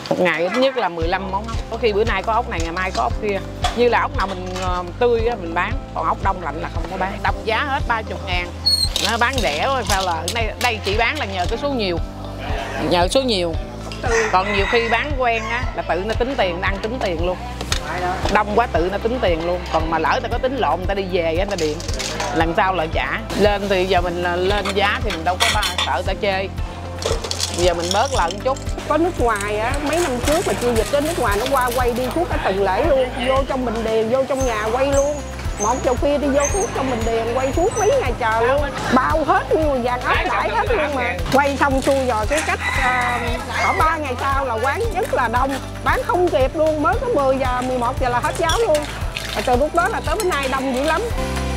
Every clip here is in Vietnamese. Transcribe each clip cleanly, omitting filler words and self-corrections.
Một ngày ít nhất là 15 món ốc. Có khi bữa nay có ốc này, ngày mai có ốc kia. Như là ốc nào mình tươi á, mình bán. Còn ốc đông lạnh là không có bán. Đồng giá hết 30.000. Nó bán rẻ thôi sao là đây chỉ bán là nhờ cái số nhiều. Nhờ số nhiều. Còn nhiều khi bán quen á là tự nó tính tiền, ăn tính tiền luôn. Đông quá tự nó tính tiền luôn. Còn mà lỡ ta có tính lộn, ta đi về á, ta điện lần sau lại trả. Lên thì giờ mình lên giá thì mình đâu có sợ ta chê. Giờ mình bớt lại một chút. Có nước ngoài á, mấy năm trước mà chưa dịch đến nước ngoài nó qua quay đi suốt cả tuần lễ luôn. Vô trong Bình Điền, vô trong nhà quay luôn. 1 giờ khuya đi vô suốt trong Bình Điền quay suốt mấy ngày trời luôn. Bao hết nguyên vàng ốc đãi hết luôn mà. Quay xong xuôi rồi cái cách khoảng 3 ngày sau là quán rất là đông. Bán không kịp luôn, mới có 10 giờ, 11 giờ là hết giáo luôn. Và từ lúc đó là tới bữa nay đông dữ lắm.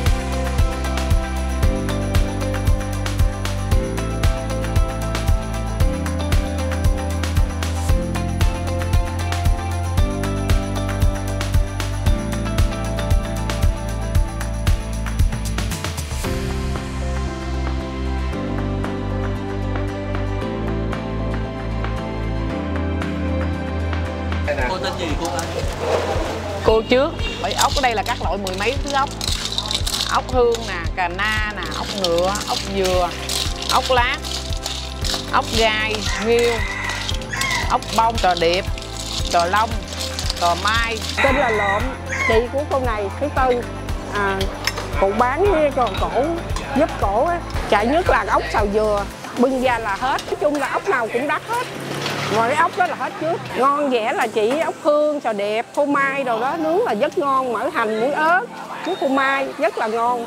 Cô tên gì cô ơi? Cô trước. Ốc ở đây là các loại mười mấy thứ ốc. Ốc hương nè, cà na nè, ốc ngựa, ốc dừa, ốc lát, ốc gai, nghêu, ốc bông, trò điệp, trò long, trò mai. Tên là Lộn, chị của cô này thứ tư. Cụ bán với cổ giúp cổ á. Chạy nhất là ốc xào dừa, bưng ra là hết. Nói chung là ốc nào cũng đắt hết. Ngoài cái ốc đó là hết trước. Ngon rẻ là chỉ ốc hương, sò đẹp, phô mai đồ đó nướng là rất ngon. Mỡ hành, muối ớt, nước phô mai rất là ngon.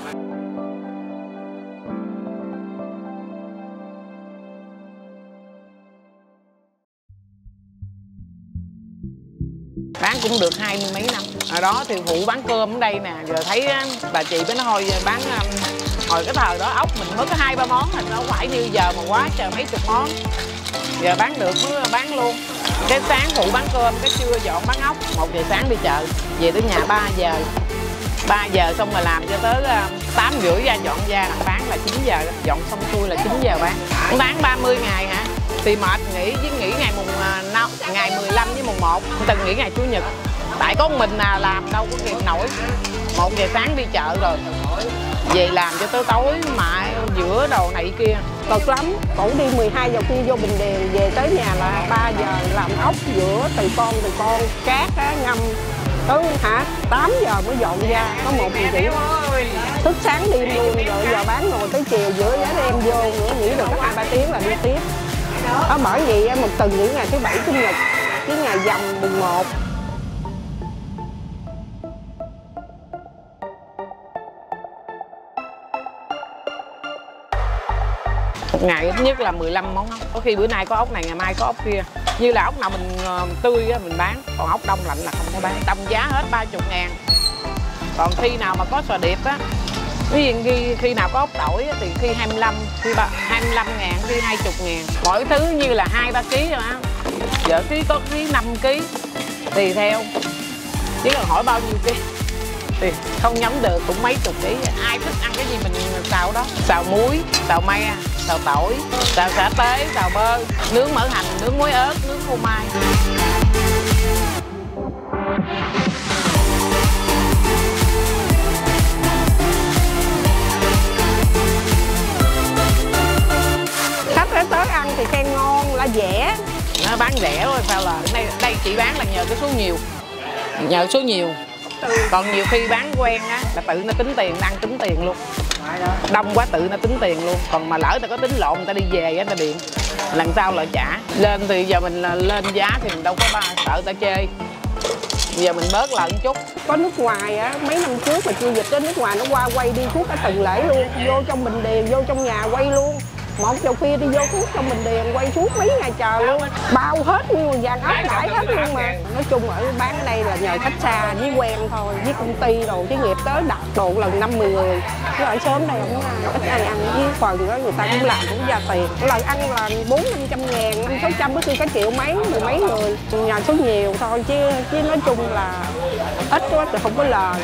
Bán cũng được 20 mấy năm. Ở đó thì phụ bán cơm ở đây nè. Giờ thấy bà chị với nó thôi bán hồi cái thời đó ốc mình mới có 2-3 món thì nó không phải như giờ mà quá trời mấy chục món. Giờ bán được mới bán luôn. Cái sáng phụ bán cơm, cái trưa dọn bán ốc. 1 giờ sáng đi chợ, về tới nhà 3 giờ. 3 giờ xong rồi làm cho tới 8 rưỡi ra dọn ra bán là 9 giờ. Dọn xong xuôi là 9 giờ bán 30 ngày hả? Thì mệt nghỉ với nghỉ ngày ngày 15 với mùng 1. Từng nghỉ ngày Chủ nhật. Tại có mình làm đâu có kịp nổi. 1 giờ sáng đi chợ rồi về làm cho tới tối mà giữa đồ này kia. Cực lắm, cổ đi 12 giờ khuya vô Bình Điền, về tới nhà là 3 giờ làm ốc giữa từ con cát á, ngâm. Tới 8 giờ mới dọn ra, có 1 giờ rưỡi. Thức sáng đêm luôn, rồi giờ bán ngồi tới chiều giữa giá đem vô nữa, nghỉ được có 2-3 tiếng là đi tiếp. Đó bởi vậy một tuần nghỉ ngày thứ Bảy Chủ nhật, cái ngày rằm mùng 1. Một ngày ít nhất là 15 món ốc. Có khi bữa nay có ốc này, ngày mai có ốc kia. Như là ốc nào mình tươi á, mình bán. Còn ốc đông lạnh là không có bán. Đồng giá hết 30.000. Còn khi nào mà có sò điệp á, ví dụ khi nào có ốc tỏi á, thì khi 25, khi 25.000, khi 20.000. Mỗi thứ như là 2-3 kg rồi á. Giờ ký có ký 5 kg tùy theo. Chứ còn hỏi bao nhiêu ký thì không nhắm được, cũng mấy chục ký. Ai thích ăn cái gì mình xào đó. Xào muối, xào me, xào tỏi, xào sả tế, xào bơ, nướng mỡ hành, nướng muối ớt, nướng phô mai. Khách tới ăn thì khen ngon là rẻ. Nó bán rẻ thôi sao là đây chỉ bán là nhờ cái số nhiều. Nhờ số nhiều. Còn nhiều khi bán quen á là tự nó tính tiền, ăn tính tiền luôn. Đông quá tự nó tính tiền luôn. Còn mà lỡ ta có tính lộn, ta đi về á, ta điện lần sau lại trả. Lên thì giờ mình lên giá thì mình đâu có sợ ta chê. Giờ mình bớt lại một chút. Có nước ngoài á, mấy năm trước mà chưa dịch đến nước ngoài nó qua quay đi suốt cả tuần lễ luôn. Vô trong Bình Điền, vô trong nhà quay luôn. 1 giờ khuya đi vô suốt trong Bình Điền quay suốt mấy ngày trời luôn. Bao hết nguyên vàng ốc đãi hết luôn mà. Nói chung ở bán ở đây là nhờ khách xa với quen thôi, với công ty đồ, cái nghiệp tới đặt đồ lần 5-10 người. Chứ ở sớm đây không ít ai ăn, với phần đó người ta cũng làm cũng ra tiền. Lần ăn là 400-500 ngàn, 500-600 bữa khi có triệu mấy, 10 mấy người. Nhà số nhiều thôi chứ nói chung là ít quá thì không có lời.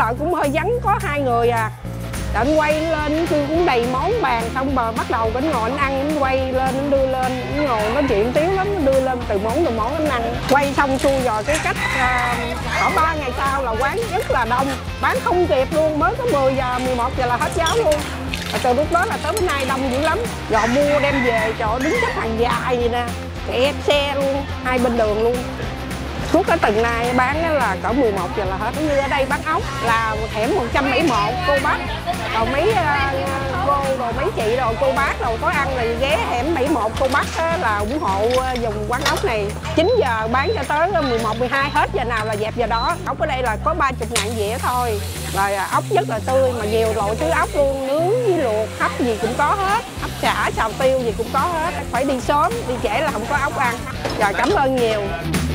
giờ cũng hơi vắng, có 2 người à. Anh quay lên kêu cũng đầy món bàn, xong mà bắt đầu anh ngồi anh ăn, anh quay lên anh đưa lên, anh ngồi nói chuyện tiếu lắm, nó đưa lên từng món anh ăn. Quay xong xui rồi cái cách khoảng 3 ngày sau là quán rất là đông, bán không kịp luôn, mới có 10 giờ 11 giờ là hết giáo luôn. Và từ lúc đó là tới bữa nay đông dữ lắm, rồi mua đem về, trời ơi, đứng xếp hàng dài vậy nè, kẹt xe luôn, hai bên đường luôn. Suốt cái tuần này bán là cỡ 11 giờ là hết. Như ở đây bán ốc là hẻm 171 cô bác, rồi mấy cô rồi mấy chị rồi cô bác rồi có ăn thì ghé hẻm 71 cô bác là ủng hộ dùng quán ốc này. 9 giờ bán cho tới 11, 12 hết giờ nào là dẹp giờ đó. Ốc ở đây là có 30.000 dĩa thôi. Rồi ốc rất là tươi mà nhiều loại thứ ốc luôn, nướng với luộc, hấp gì cũng có hết. Ốc chả, xào tiêu gì cũng có hết. Phải đi sớm, đi trễ là không có ốc ăn. Rồi cảm ơn nhiều.